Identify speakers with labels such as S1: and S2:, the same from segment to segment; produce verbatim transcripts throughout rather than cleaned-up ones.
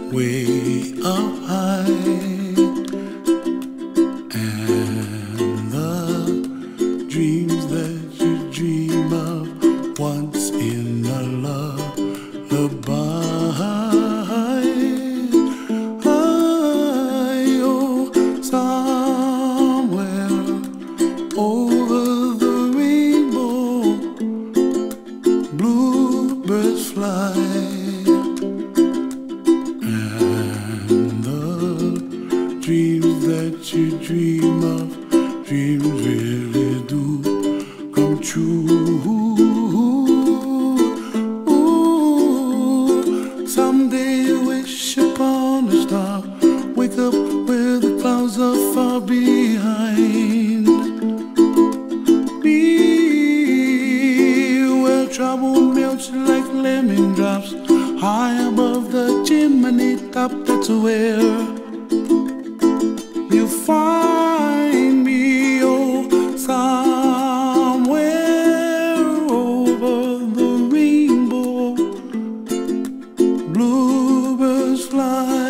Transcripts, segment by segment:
S1: way up high, and the dreams that you dream of once in a lullaby. Oh, somewhere over the rainbow, bluebirds fly. Dreams that you dream of, dreams really do come true. Ooh, someday you wish upon a star, wake up where the clouds are far behind. Be where trouble melts like lemon drops, high above the chimney top. That's where you find me, oh, somewhere over the rainbow, bluebirds fly,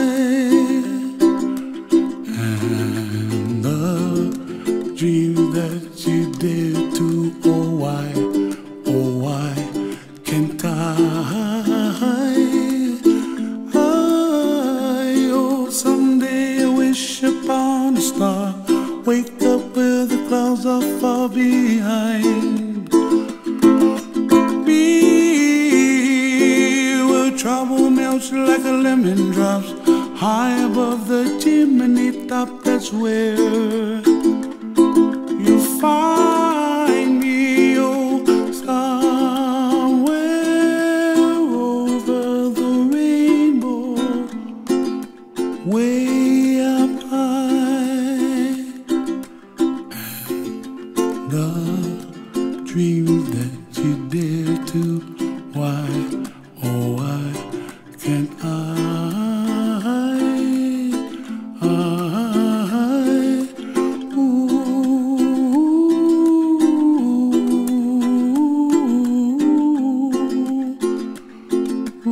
S1: and the dreams that you dare to, oh why, oh why can't I? Upon a star, wake up where the clouds are far behind. Be where trouble melts like a lemon drops, high above the chimney top. That's where you find me, oh, somewhere over the rainbow, way up high, and the dreams that you dare to, why, oh why can't I, I, ooh, ooh,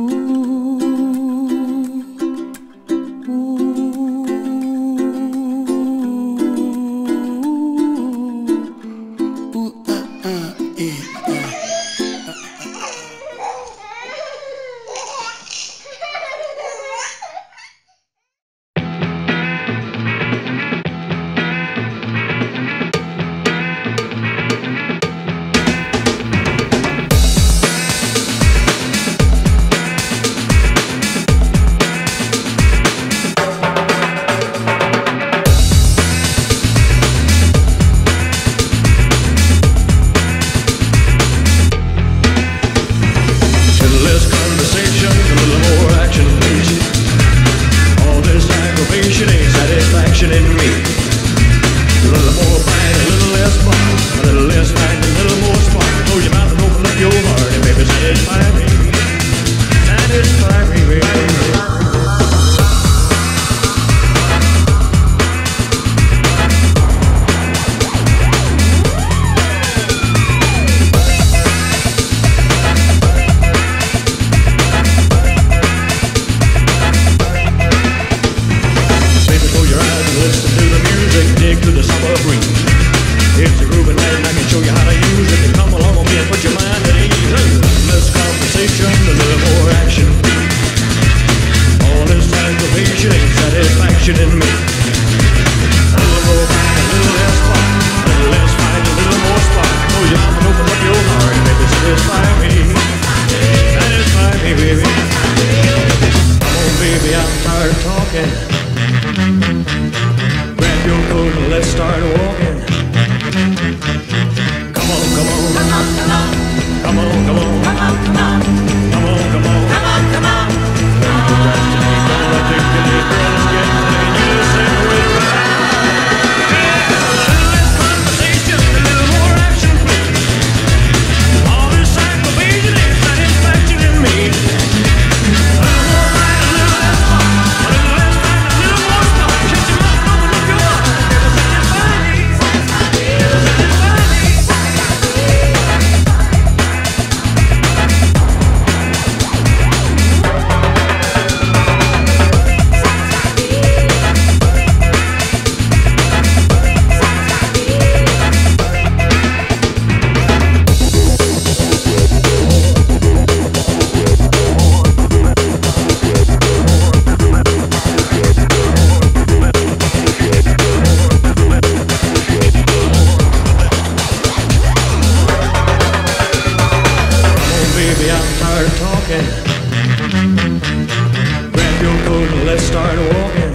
S2: let's start walking.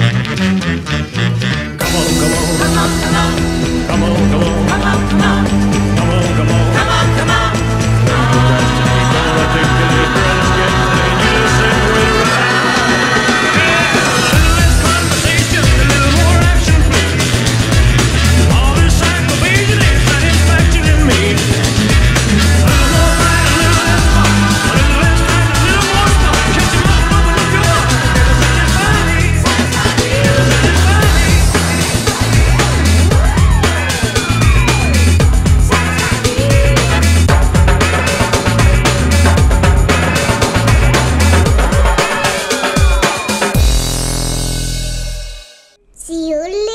S2: Come on, come on, come on, come on, come on, come on, come on, come on, come on, come on, come on, come on. Don't procrastinate, don't let the good girls get clean. You separate right. Yeah, a little less conversation, a little more action, please. All this aggravation is satisfaction in me. A little more fight, a little less fun, a little less time, a little more stuff. Catch 'em up, open up your eyes. It'll satisfy me. It'll satisfy me.
S3: See you later.